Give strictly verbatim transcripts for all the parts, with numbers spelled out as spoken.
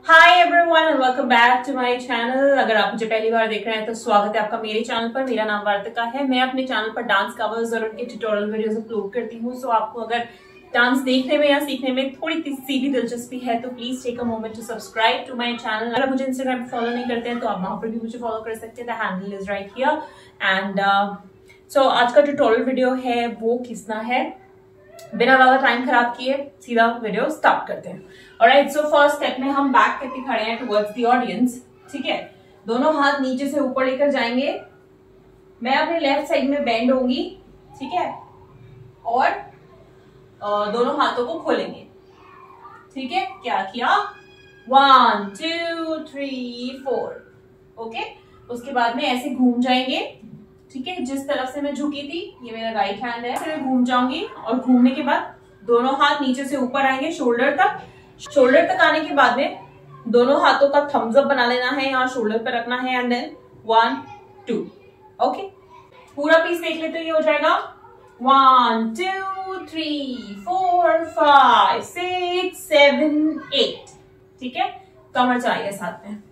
Hi everyone and welcome back to my channel. अगर आप मुझे पहली बार देख रहे हैं तो स्वागत है आपका मेरे चैनल पर। मेरा नाम वार्तिका है। मैं अपने चैनल पर डांस कवर्स और उनके ट्यूटोरियल वीडियोस अपलोड करती हूँ। सो आपको अगर डांस देखने में या सीखने में थोड़ी सी भी दिलचस्पी है तो please take a moment to subscribe to my channel. अगर मुझे इंस्टाग्राम पर फॉलो नहीं करते हैं तो आप वहां पर भी मुझे फॉलो कर सकते हैं। The handle is right here. And so आज का ट्यूटोरियल वीडियो है वो खींचना है। बिना ज्यादा टाइम खराब किए सीधा वीडियो स्टार्ट करते हैं। ऑलराइट, सो फर्स्ट स्टेप में हम बैक करके खड़े हैं टुवर्ड्स द ऑडियंस। ठीक है, दोनों हाथ नीचे से ऊपर लेकर जाएंगे। मैं अपने लेफ्ट साइड में बेंड होंगी। ठीक है, और दोनों हाथों को खोलेंगे। ठीक है, क्या किया? One two three four. Okay, उसके बाद में ऐसे घूम जाएंगे। ठीक है, जिस तरफ से मैं झुकी थी, ये मेरा राइट हैंड है, मैं घूम जाऊंगी और घूमने के बाद दोनों हाथ नीचे से ऊपर आएंगे शोल्डर तक। शोल्डर तक आने के बाद में दोनों हाथों का थम्स अप बना लेना है, यहाँ शोल्डर पर रखना है and then one two. Okay, पूरा पीस देख लेते हैं। ये हो जाएगा one two three four five six seven eight. ठीक है, कमर चलाइए साथ में।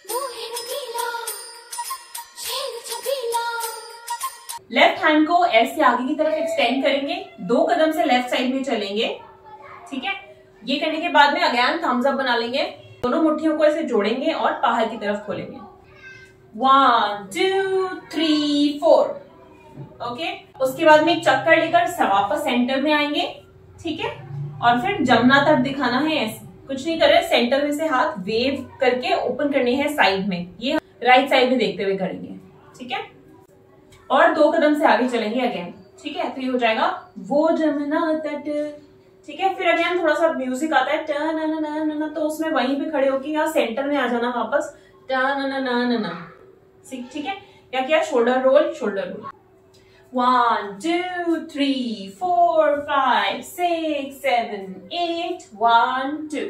लेफ्ट हैंड को ऐसे आगे की तरफ एक्सटेंड करेंगे, दो कदम से लेफ्ट साइड में चलेंगे। ठीक है, ये करने के बाद में अगेन थम्स अप बना लेंगे। दोनों मुट्ठियों को ऐसे जोड़ेंगे और बाहर की तरफ खोलेंगे। One two three four. Okay, उसके बाद में एक चक्कर लेकर वापस सेंटर में आएंगे। ठीक है, और फिर जमुना तक दिखाना है। ऐसे कुछ नहीं कर रहे, सेंटर में से हाथ वेव करके ओपन करने हैं साइड में। ये राइट साइड में देखते हुए करेंगे। ठीक है, और दो कदम से आगे चलेंगे अगेन। ठीक है, तो ये हो जाएगा वो जमुना तट। ठीक है, फिर अगेन थोड़ा सा म्यूजिक आता है टा ना ना ना ना, तो उसमें वहीं पे खड़े होके यहाँ सेंटर में आ जाना वापस। टा ना ना ना ना ना। ठीक है, क्या किया? Shoulder roll, shoulder roll. One two three four five six seven eight. One two.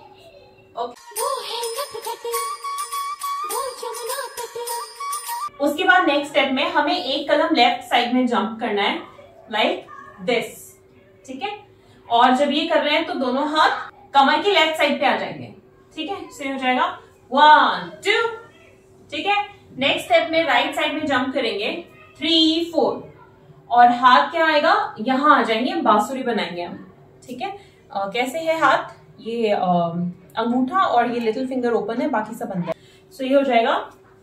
उसके बाद नेक्स्ट स्टेप में हमें एक कदम लेफ्ट साइड में जंप करना है, लाइक दिस। ठीक है, और जब ये कर रहे हैं तो दोनों हाथ कमर के लेफ्ट साइड पे आ जाएंगे। ठीक है, से हो जाएगा वन टू। ठीक है, नेक्स्ट स्टेप में राइट साइड में जंप करेंगे, थ्री फोर, और हाथ क्या आएगा? यहां आ जाएंगे, बांसुरी बनाएंगे हम। ठीक है, आ, कैसे है हाथ? ये आ, अंगूठा और ये लिटिल फिंगर ओपन है, बाकी सब बंद है। सो ये हो जाएगा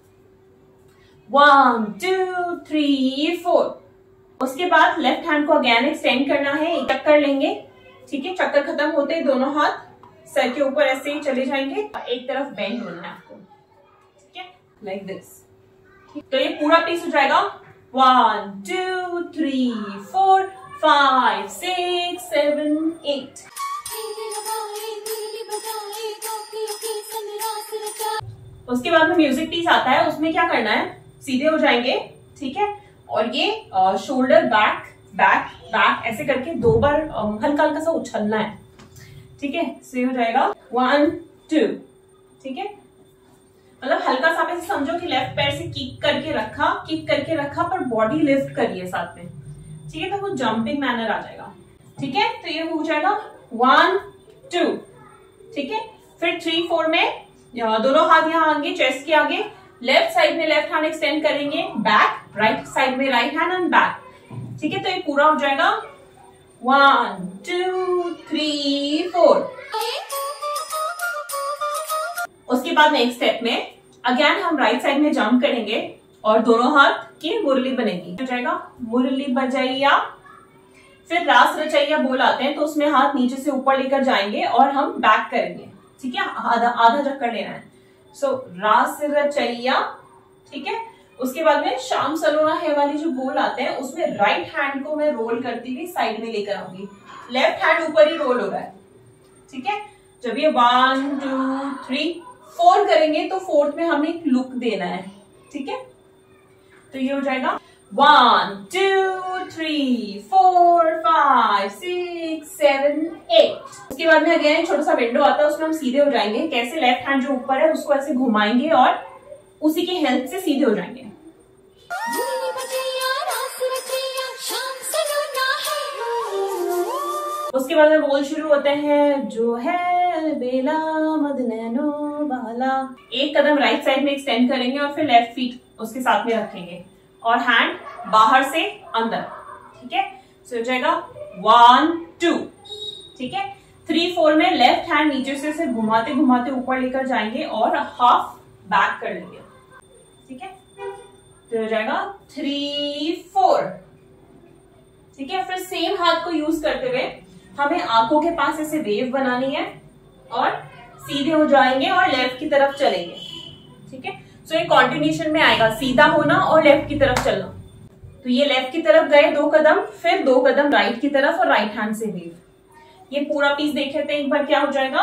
वन टू थ्री फोर। उसके बाद लेफ्ट हैंड को अगेन एक्सटेंड करना है, एक चक्कर लेंगे। ठीक है, चक्कर खत्म होते ही दोनों हाथ सर के ऊपर ऐसे ही चले जाएंगे। एक तरफ बेंड होना है आपको। ठीक है, लाइक दिस। तो ये पूरा पीस हो जाएगा one two three four five six seven eight. उसके बाद में म्यूजिक पीस आता है, उसमें क्या करना है? सीधे हो जाएंगे। ठीक है, और ये शोल्डर बैक बैक बैक ऐसे करके दो बार हल्का हल्का सा उछलना है। ठीक है, सही हो जाएगा वन टू। ठीक है, मतलब हल्का सा ऐसे समझो कि लेफ्ट पैर से किक करके रखा, किक करके रखा, पर बॉडी लिफ्ट करिए साथ में। ठीक है, तो वो जंपिंग मैनर आ जाएगा। ठीक है, तो ये हो जाएगा वन टू। ठीक है, फिर थ्री फोर में दोनों हाथ यहाँ आएंगे चेस्ट के आगे। लेफ्ट साइड में लेफ्ट हैंड एक्सटेंड करेंगे, बैक, राइट साइड में राइट हैंड एंड बैक। ठीक है, तो ये पूरा हो जाएगा वन टू थ्री फोर। उसके बाद नेक्स्ट स्टेप में अगेन हम राइट साइड में जंप करेंगे और दोनों हाथ की मुरली बनेगी। हो जाएगा मुरली बजैया। फिर रास रचैया बोल आते हैं, तो उसमें हाथ नीचे से ऊपर लेकर जाएंगे और हम बैक करेंगे। ठीक है, आधा आधा चक्कर लेना है। सो so, रास रचैया। ठीक है, उसके बाद में शाम सलोना है वाली जो बोल आते हैं, उसमें राइट हैंड को मैं रोल करती हुई साइड में लेकर आऊंगी। लेफ्ट हैंड ऊपर ही रोल हो रहा है। ठीक है, जब ये वन टू थ्री फोर करेंगे तो फोर्थ में हमें एक लुक देना है। ठीक है, तो ये हो जाएगा one two three four five six seven eight. उसके बाद में अगेन छोटा सा विंडो आता है, उसमें हम सीधे हो जाएंगे। कैसे? लेफ्ट हैंड जो ऊपर है उसको ऐसे घुमाएंगे और उसी की हेल्प से सीधे हो जाएंगे। उसके बाद में बोल शुरू होते हैं, जो है बेला मदनैनो बाला। एक कदम राइट साइड में एक्सटेंड करेंगे और फिर लेफ्ट फीट उसके साथ में रखेंगे और हैंड बाहर से अंदर, ठीक है। सो हो जाएगा वन टू, ठीक है। थ्री फोर में लेफ्ट हैंड नीचे से सिर्फ घुमाते घुमाते ऊपर लेकर जाएंगे और हाफ बैक कर लेंगे, ठीक है। तो हो जाएगा थ्री फोर, ठीक है। फिर सेम हाथ को यूज करते हुए हमें आंखों के पास ऐसे वेव बनानी है और सीधे हो जाएंगे और लेफ्ट की तरफ चलेंगे, ठीक है। सो ये कॉन्टिन्यूशन में आएगा, सीधा होना और लेफ्ट की तरफ चलना। तो ये लेफ्ट की तरफ गए दो कदम, फिर दो कदम राइट की तरफ और राइट हैंड से वेव। ये पूरा पीस देख लेते हैं एक बार क्या हो जाएगा।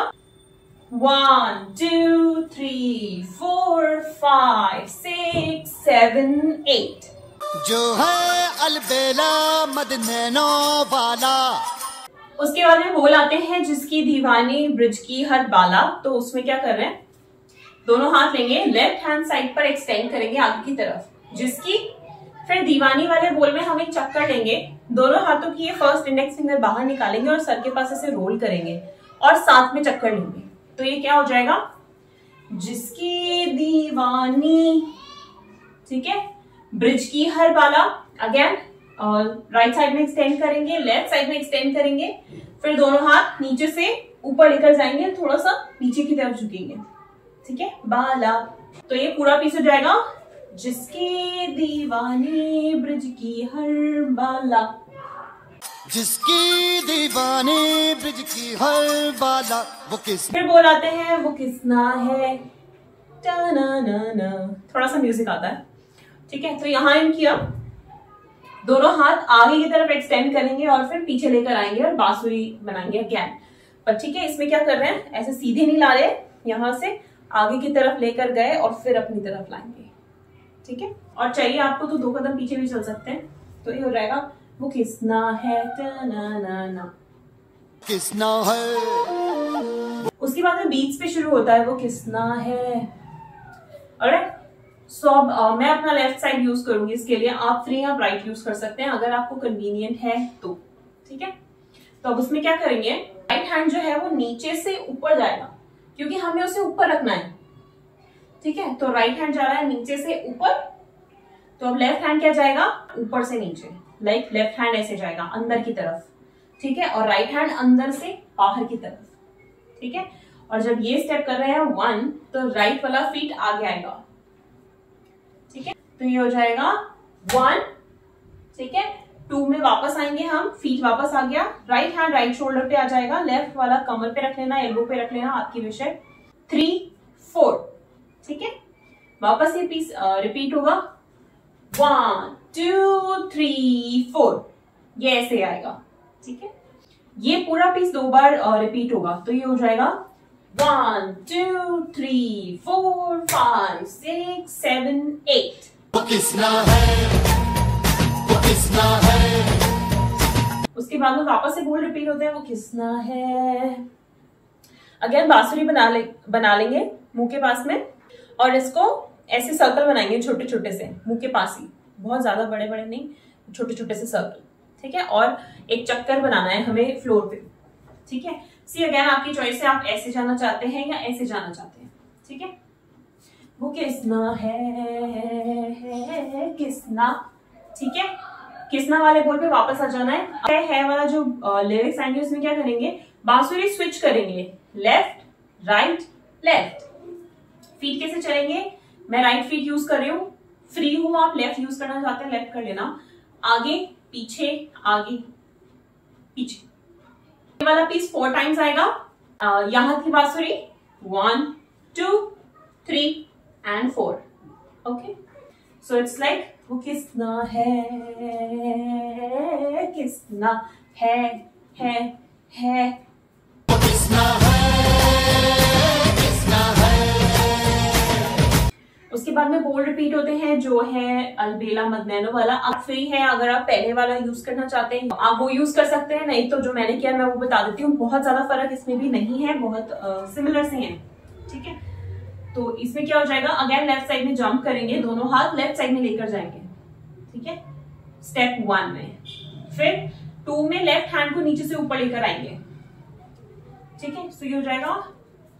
One two three four five six seven eight. जो है अलबेला मदनैनो वाला। उसके बाद में बोल आते हैं जिसकी दीवानी ब्रिज की हर बाला। तो उसमें क्या कर रहे हैं, दोनों हाथ लेंगे, लेफ्ट हैंड साइड पर एक्सटेंड करेंगे आगे की तरफ, जिसकी। फिर दीवानी वाले बोल में हम एक चक्कर लेंगे, दोनों हाथों की ये फर्स्ट इंडेक्स फिंगर बाहर निकालेंगे और सर के पास ऐसे रोल करेंगे और साथ में चक्कर लेंगे। तो ये क्या हो जाएगा, जिसकी दीवानी, ठीक है, ब्रिज की हर बाला। अगेन और राइट साइड में एक्सटेंड करेंगे, लेफ्ट साइड में एक्सटेंड करेंगे, फिर दोनों हाथ नीचे से ऊपर लेकर जाएंगे, थोड़ा सा नीचे की तरफ झुकेंगे, ठीक है, बाला। तो ये पूरा पीस हो जाएगा, जिसकी दीवानी ब्रिज की हर बाला। जिसकी दीवानी ब्रिज की हर बाला वो किस। फिर बोल आते हैं वो किसना है, ना ना ना। थोड़ा सा म्यूजिक आता है, ठीक है। तो यहां इन किया, दोनों हाथ आगे की तरफ एक्सटेंड करेंगे और फिर पीछे लेकर आएंगे और बांसुरी बनाएंगे अगेन। पर ठीक है, इसमें क्या कर रहे हैं, ऐसे सीधे नहीं ला रहे, यहां से आगे की तरफ लेकर गए और फिर अपनी तरफ लाएंगे, ठीक है। और चाहिए आपको तो दो कदम पीछे भी चल सकते हैं। तो ये हो जाएगा वो किसना है, ना ना ना किसना है। उसके बाद में बीट्स पे शुरू होता है वो किसना है। ऑलराइट, सो अब uh, मैं अपना लेफ्ट साइड यूज करूंगी इसके लिए। आप फ्री आप राइट यूज कर सकते हैं अगर आपको कन्वीनियंट है तो, ठीक है। तो अब उसमें क्या करेंगे, राइट हैंड जो है वो नीचे से ऊपर जाएगा क्योंकि हमें उसे ऊपर रखना है, ठीक है। तो राइट हैंड जा रहा है नीचे से ऊपर, तो अब लेफ्ट हैंड क्या जाएगा, ऊपर से नीचे। लाइक लेफ्ट हैंड ऐसे जाएगा अंदर की तरफ, ठीक है, और राइट हैंड अंदर से बाहर की तरफ, ठीक है। और जब ये स्टेप कर रहे हैं वन, तो राइट वाला फीट आगे आएगा, ठीक है। तो ये हो जाएगा वन, ठीक है। टू में वापस आएंगे हम, फीट वापस आ गया, राइट हैंड राइट शोल्डर पे आ जाएगा, लेफ्ट वाला कमर पे रख लेना, एल्बो पे रख लेना, आपकी विषय। थ्री फोर, ठीक है। वापस ये पीस रिपीट होगा, वन टू थ्री फोर, ये ऐसे आएगा, ठीक है। ये पूरा पीस दो बार रिपीट होगा। तो ये हो जाएगा one two three four five six seven eight. वो किसना है, वो किसना है। उसके बाद में वापस से बोल रिपीट होते हैं, वो किसना है। अगेन बांसुरी बना ले बना लेंगे मुंह के पास में और इसको ऐसे सर्कल बनाएंगे छोटे छोटे से मुंह के पास ही, बहुत ज्यादा बड़े बड़े नहीं, छोटे छोटे से सर्कल, ठीक है। और एक चक्कर बनाना है हमें फ्लोर पे, ठीक है। सी अगेन आपकी चॉइस है, आप ऐसे जाना चाहते हैं या ऐसे जाना चाहते हैं, ठीक है। वो किसना है, है किसना, ठीक है। किसना वाले बोल पे वापस आ जाना है। है, है वाला जो लिरिक्स आएंगे उसमें क्या करेंगे, बांसुरी स्विच करेंगे, लेफ्ट राइट लेफ्ट। फीट कैसे चलेंगे, मैं राइट फीट यूज कर रही हूँ, फ्री हूं आप लेफ्ट यूज करना चाहते हैं लेफ्ट कर लेना, आगे पीछे आगे पीछे। ये वाला पीस फोर टाइम्स आएगा। यहां की बांसुरी one two three and four, okay. So it's like वो किसना है, किसना है, है है वो किसना है, किसना है। उसके बाद में बोल रिपीट होते हैं जो है अलबेला मदनैनो वाला। आप फ्री है, अगर आप पहले वाला यूज करना चाहते हैं आप वो यूज कर सकते हैं, नहीं तो जो मैंने किया मैं वो बता देती हूँ। बहुत ज्यादा फर्क इसमें भी नहीं है, बहुत सिमिलर से हैं, ठीक है। तो इसमें क्या हो जाएगा, अगेन लेफ्ट साइड में जंप करेंगे, दोनों हाथ लेफ्ट साइड में लेकर जाएंगे, ठीक है, स्टेप वन में। फिर टू में लेफ्ट हैंड को नीचे से ऊपर लेकर आएंगे, ठीक है। सो ये हो जाएगा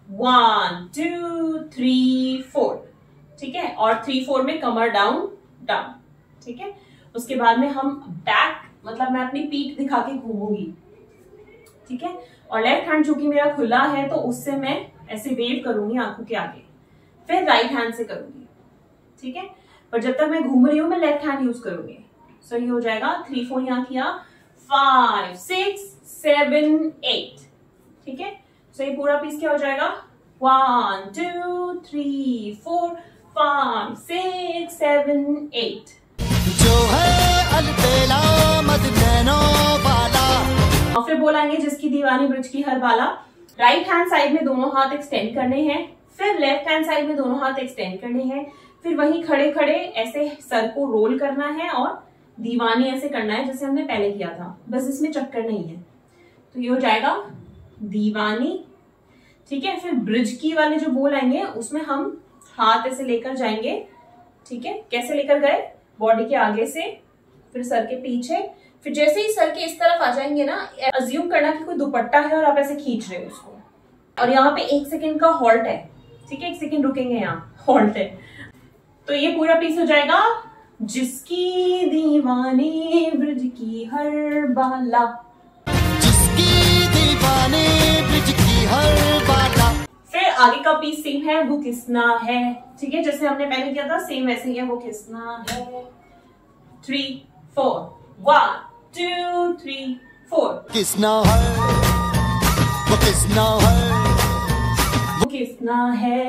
वन टू थ्री फोर, ठीक है। और थ्री फोर में कमर डाउन डाउन, ठीक है। उसके बाद में हम बैक, मतलब मैं अपनी पीठ दिखा के घूमूंगी, ठीक है। और लेफ्ट हैंड चूंकि मेरा खुला है तो उससे मैं ऐसे वेव करूंगी आंखों के आगे, फिर राइट हैंड से करूंगी, ठीक है। पर जब तक मैं घूम रही हूं मैं लेफ्ट हैंड यूज करूंगी। सो so, ये हो जाएगा थ्री फोर यहाँ किया, फाइव सिक्स सेवन एट, ठीक है। सो ये पूरा पीस क्या हो जाएगा, one two three four five six seven eight. जो है अलबेला मदनैनो वाला। और फिर बोलेंगे जिसकी दीवानी ब्रिज की हर बाला। राइट हैंड साइड में दोनों हाथ एक्सटेंड करने हैं, फिर लेफ्ट हैंड साइड में दोनों हाथ एक्सटेंड करने हैं, फिर वहीं खड़े खड़े ऐसे सर को रोल करना है और दीवानी ऐसे करना है जैसे हमने पहले किया था, बस इसमें चक्कर नहीं है। तो ये हो जाएगा दीवानी, ठीक है। फिर ब्रिज की वाले जो बोल आएंगे उसमें हम हाथ ऐसे लेकर जाएंगे, ठीक है। कैसे लेकर गए, बॉडी के आगे से, फिर सर के पीछे, फिर जैसे ही सर के इस तरफ आ जाएंगे ना, अज्यूम करना कि कोई दुपट्टा है और आप ऐसे खींच रहे हो उसको, और यहाँ पे एक सेकेंड का हॉल्ट है, ठीक है। एक सेकेंड रुकेंगे, यहाँ हॉल्ट है। तो ये पूरा पीस हो जाएगा, जिसकी दीवानी ब्रिज की हर बाला, जिसकी दीवानी ब्रिज की हर बाला। फिर आगे का पीस सेम है, वो किसना है, ठीक है। जैसे हमने पहले किया था सेम वैसे ही है, वो किसना है। Three four, one two three four. Kisna है, वो किसना है, वो किसना है,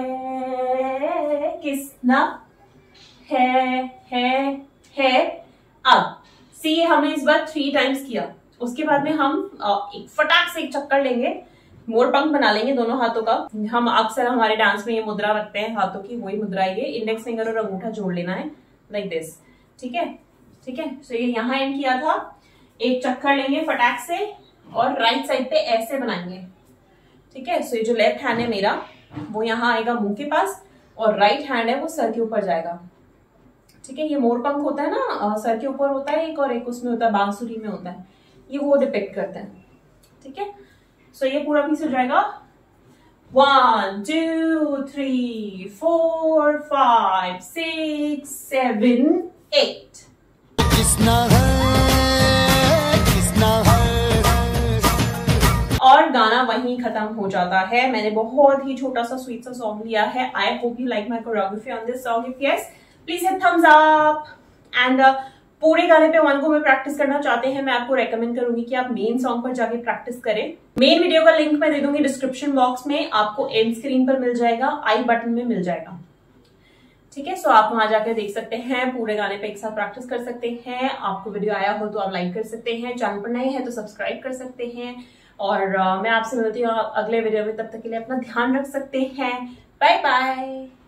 किसना है है है। अब सी हमने इस बार थ्री टाइम्स किया, उसके बाद में हम एक फटाक से एक चक्कर लेंगे, मोर पंख बना लेंगे दोनों हाथों का। हम अक्सर हमारे डांस में ये मुद्रा रखते हैं हाथों की, वही मुद्रा है ये। इंडेक्स फिंगर और अंगूठा जोड़ लेना है लाइक दिस, ठीक है, ठीक है। सो ये यहाँ एंड किया था, एक चक्कर लेंगे फटाक से और राइट साइड पे ऐसे बनाएंगे, ठीक है। सो ये जो लेफ्ट हैंड है मेरा वो यहाँ आएगा मुंह के पास, और राइट हैंड है वो सर के ऊपर जाएगा, ठीक है। ये मोर पंख होता है ना, सर के ऊपर होता है एक, और एक उसमें होता है बांसुरी में होता है, ये वो डिपिक्ट करते हैं, ठीक है। सो ये पूरा पीस हो जाएगा, one two three four five six seven eight. Kisna है, किसना है। और गाना वहीं खत्म हो जाता है। मैंने बहुत ही छोटा सा स्वीट सा सॉन्ग लिया है। I hope you like my choreography on this song. If yes please hit thumbs up. And पूरे गाने पे वन को में प्रैक्टिस करना चाहते हैं, मैं आपको रेकमेंड करूंगी कि आप मेन सॉन्ग पर जाके प्रैक्टिस करें। मेन वीडियो का लिंक मैं दे दूंगी डिस्क्रिप्शन बॉक्स में, आपको एंड स्क्रीन पर मिल जाएगा, आई बटन में मिल जाएगा, ठीक है। सो आप वहां जाकर देख सकते हैं, पूरे गाने पे एक साथ प्रैक्टिस कर सकते हैं। आपको वीडियो आया हो तो आप लाइक कर सकते हैं, चैनल पर नए हैं तो सब्सक्राइब कर सकते हैं। और uh, मैं आपसे मिलती हूँ अगले वीडियो में, तब तक के लिए अपना ध्यान रख सकते हैं। Bye bye.